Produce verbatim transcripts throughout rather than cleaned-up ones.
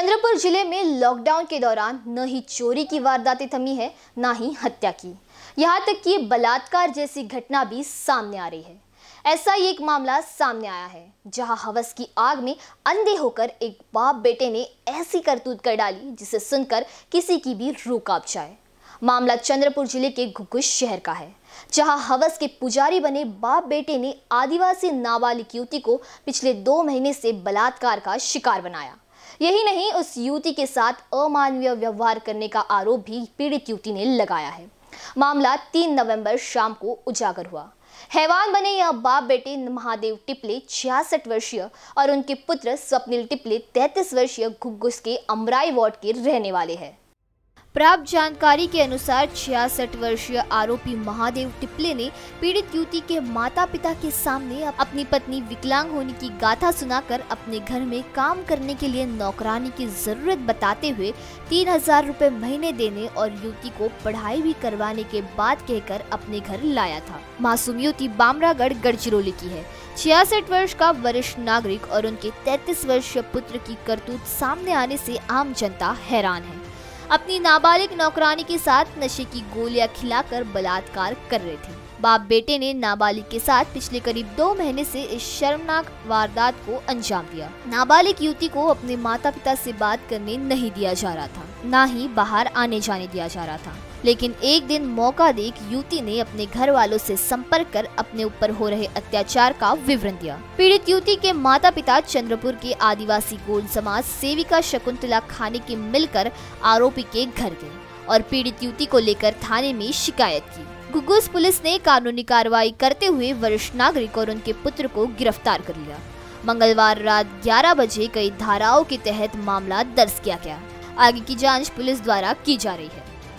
चंद्रपुर जिले में लॉकडाउन के दौरान न ही चोरी की वारदातें थमी है, ना ही हत्या की, यहाँ तक कि बलात्कार जैसी घटना भी सामने आ रही है। ऐसा ही एक मामला सामने आया है, जहां हवस की आग में अंधे होकर एक बाप बेटे ने ऐसी करतूत कर डाली जिसे सुनकर किसी की भी रूह कांप जाए। मामला चंद्रपुर जिले के घुघुस शहर का है, जहां हवस के पुजारी बने बाप बेटे ने आदिवासी नाबालिग युवती को पिछले दो महीने से बलात्कार का शिकार बनाया। यही नहीं, उस युवती के साथ अमानवीय व्यवहार करने का आरोप भी पीड़ित युवती ने लगाया है। मामला तीन नवंबर शाम को उजागर हुआ। हैवान बने यह बाप बेटे महादेव टिपले छियासठ वर्षीय और उनके पुत्र स्वप्निल टिपले तैंतीस वर्षीय घुघुस के अमराई वार्ड के रहने वाले हैं। प्राप्त जानकारी के अनुसार छियासठ वर्षीय आरोपी महादेव टिपले ने पीड़ित युवती के माता पिता के सामने अपनी पत्नी विकलांग होने की गाथा सुनाकर अपने घर में काम करने के लिए नौकरानी की जरूरत बताते हुए तीन हजार रुपए महीने देने और युवती को पढ़ाई भी करवाने के बाद कहकर अपने घर लाया था। मासूम युवती बामरागढ़ गढ़चिरौली की है। छियासठ वर्ष का वरिष्ठ नागरिक और उनके तैंतीस वर्षीय पुत्र की करतूत सामने आने से आम जनता हैरान है। अपनी नाबालिग नौकरानी के साथ नशे की गोलियां खिलाकर बलात्कार कर रहे थे। बाप बेटे ने नाबालिग के साथ पिछले करीब दो महीने से इस शर्मनाक वारदात को अंजाम दिया। नाबालिग युवती को अपने माता पिता से बात करने नहीं दिया जा रहा था, ना ही बाहर आने जाने दिया जा रहा था। लेकिन एक दिन मौका देख युवती ने अपने घर वालों से संपर्क कर अपने ऊपर हो रहे अत्याचार का विवरण दिया। पीड़ित युवती के माता पिता चंद्रपुर के आदिवासी गोंड समाज सेविका शकुंतला खाने के मिलकर आरोपी के घर गए और पीड़ित युवती को लेकर थाने में शिकायत की। घुघुस पुलिस ने कानूनी कार्रवाई करते हुए वरिष्ठ नागरिक और उनके पुत्र को गिरफ्तार कर लिया। मंगलवार रात ग्यारह बजे कई धाराओं के तहत मामला दर्ज किया गया। आगे की जांच पुलिस द्वारा की जा रही है।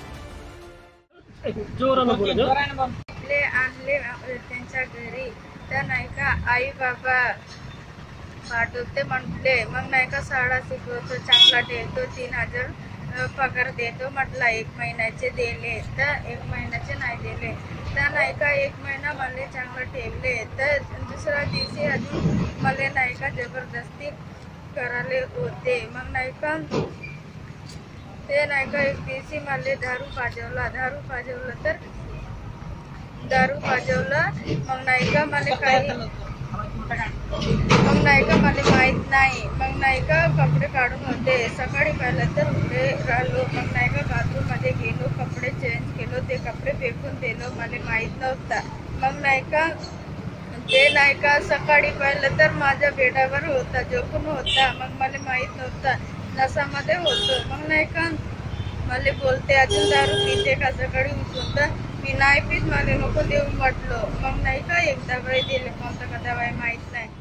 ले आणले त्यांच्या घरी तर नाही का आई बाबा पाठवते म्हटले, मग नाही का शाळा शिकवतो, चांगला ठेवतो, तीन हजार पगार देतो म्हटला, एक महिन्याचे दिले तर एक महिन्याचे नाही दिले तर नाही का एक महिना मला चांगलं ठेवले तर दुसऱ्या दिवशी अजून मला नाही का जबरदस्ती करायले होते। मग नाही का ते नाही का एक दिवशी मला दारू पाजवला दारू पाजवलं तर दारू पाजवलं मग नाही का मला काही मग नाही का मला माहीत नाही। मग नाही का कपडे काढून होते, सकाळी पाहिलं तर उठे राहिलो। मग नाही का बाथरूममध्ये गेलो, कपडे चेंज केलो, ते कपडे फेकून दिलो, मला माहीत नव्हता। मग नाही का ते नाही का सकाळी पाहिलं तर माझ्या बेडावर होता, झोपून होता, मग मला माहीत नव्हता, नसामध्ये होतो। मग नाही का मला बोलते अजून दारू पिते का, सकाळी उठून तर मी नाही पीत, मला नको देऊ म्हटलं। मग नाही का एक दवाई दिले, कोणता का दवाई माहीत नाही।